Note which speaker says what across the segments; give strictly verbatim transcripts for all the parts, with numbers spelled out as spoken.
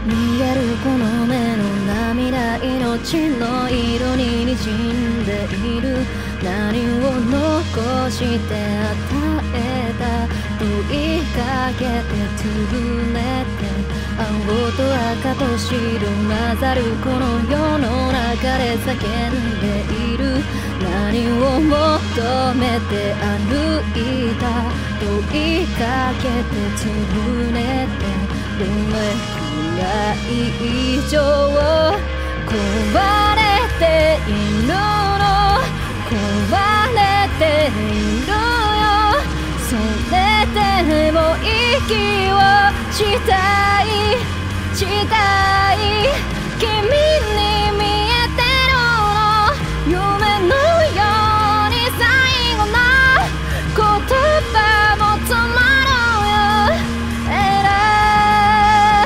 Speaker 1: 見えるこの目の涙、命の色に滲んでいる。何を残して与えた、問いかけて潰れて、青と赤と白混ざるこの世の中で叫んでいる。何を求めて歩いた、問いかけて潰れて、どれくらい以上壊れているの、壊れているよ。それでも息をしたいしたい、君に見えてるの、夢のように最後の言葉も止まるよ。えら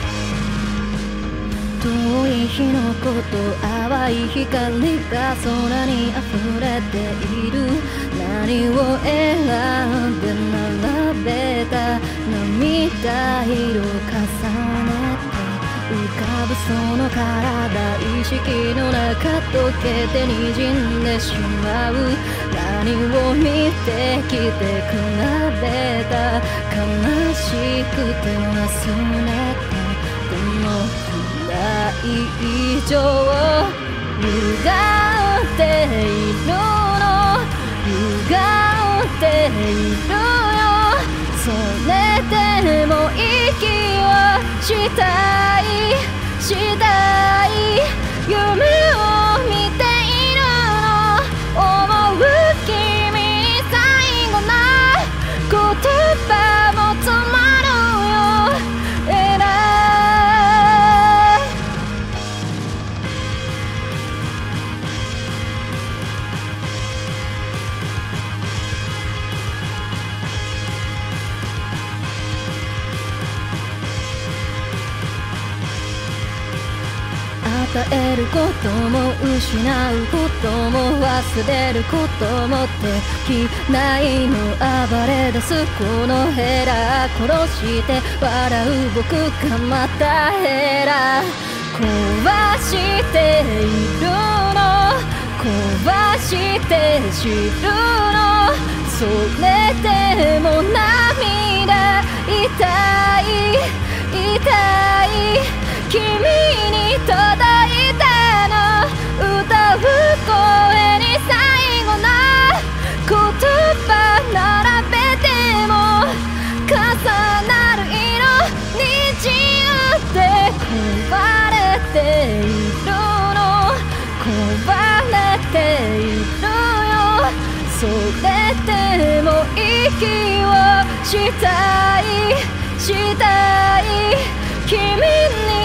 Speaker 1: 遠い日のこと、淡い光が空に溢れている。何を選んで並べた、涙色重ねて浮かぶその体、意識の中溶けて滲んでしまう。何を見てきて比べた、悲しくて忘れて、どのくらい以上歪っているの、歪っているよ。それでも息をしたいしたい、夢を見ているの、思う君に最後の言葉も止まるよ。えら与えることも失うことも忘れることもできないの、暴れ出すこのヘラ、殺して笑う僕がまたヘラ壊しているの、壊して知るの。それでも涙痛い痛い、君に届いたの、歌う声に最後の言葉並べても重なる色にじうって壊れているの、壊れているよ。それでも息をしたいしたい、君に